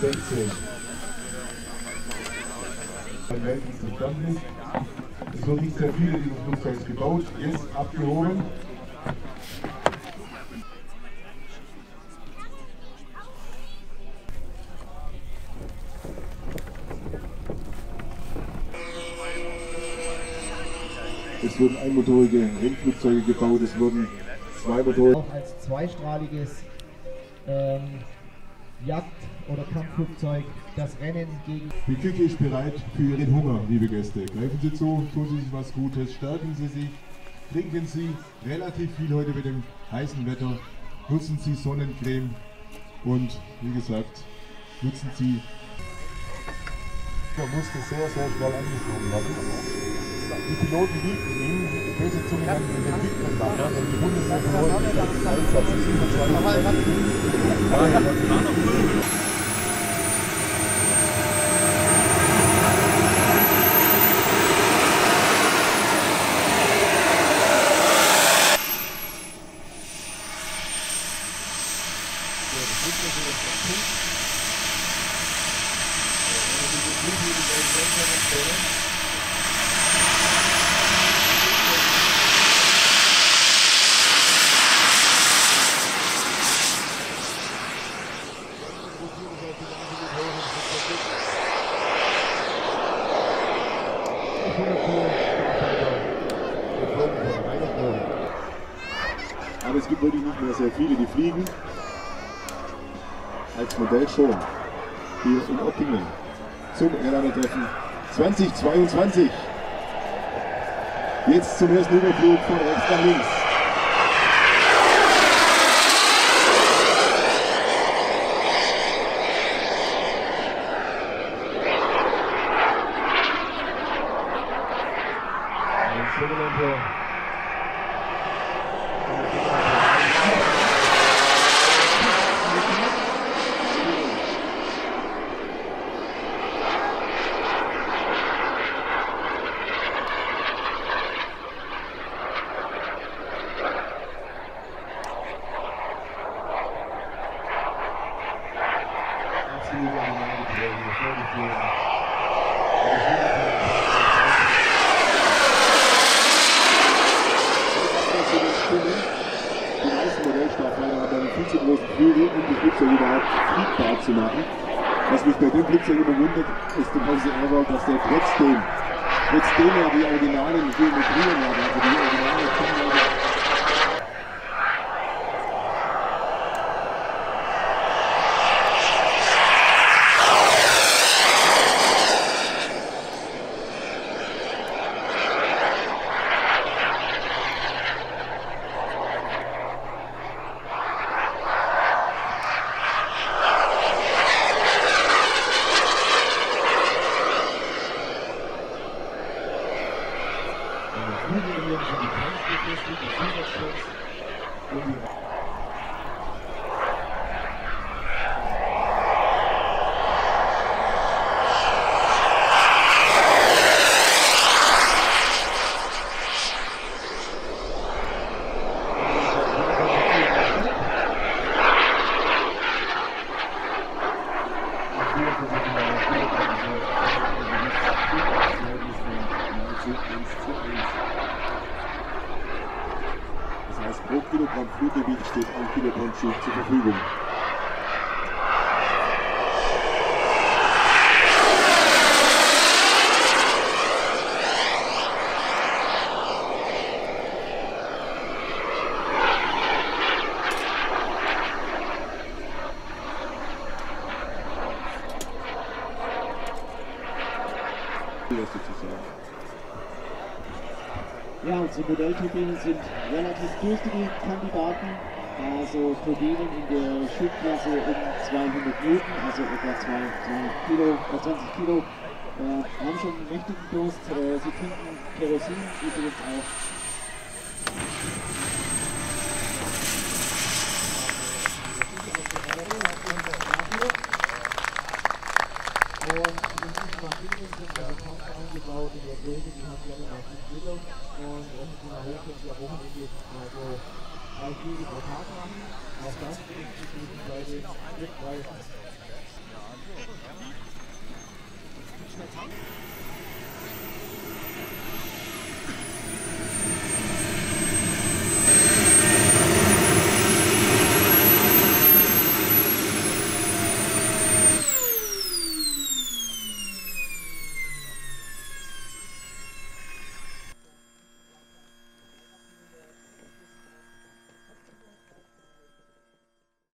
16. Es wird nicht sehr viel dieses Flugzeugs gebaut, jetzt abgehoben. Es wurden einmotorige Rennflugzeuge gebaut, es wurden zweimotorige. Auch als zweistrahliges Jagd- oder Kampfflugzeug das Rennen gegen... Die Küche ist bereit für Ihren Hunger, liebe Gäste. Greifen Sie zu, tun Sie sich was Gutes, stärken Sie sich, trinken Sie relativ viel heute bei dem heißen Wetter, nutzen Sie Sonnencreme und wie gesagt, nutzen Sie... Er musste sehr, sehr schnell angeflogen werden. Die Piloten liebten ihn, böse Zungen haben ihn entwickelt machen, denn die Bundeswehr ist Einsatz ist 27. Aber es gibt wirklich nicht mehr sehr viele, die fliegen. Als Modell schon. Hier in Ottingen zum Airliner-Treffen 2022. Jetzt zum ersten Überflug von rechts nach links. Die meisten Modellstartfahrer haben einen viel zu großen Flügel, um die Flugzeuge überhaupt fliegbar zu machen. Was mich bei dem Flugzeug überwundert, ist im Hause Airworld, dass der trotzdem er die originalen Geometrien hat, also die originale Tonlage. Das heißt, pro Kilogramm Fluggewicht steht 1 Kilogramm Schicht zur Verfügung. Ja, unsere Modellturbinen sind relativ günstige Kandidaten, also Turbinen in der Schubklasse um 200 Newton, also etwa 20 Kilo, haben schon einen mächtigen Durst, sie trinken Kerosin, übrigens auch. Eingebaut in der Pflege, die haben ja immer Entwicklung und die Hoch können sie am Wochenende also 3 Flüge pro Tag machen. Auch das ist zwischen bei den Spritpreisen.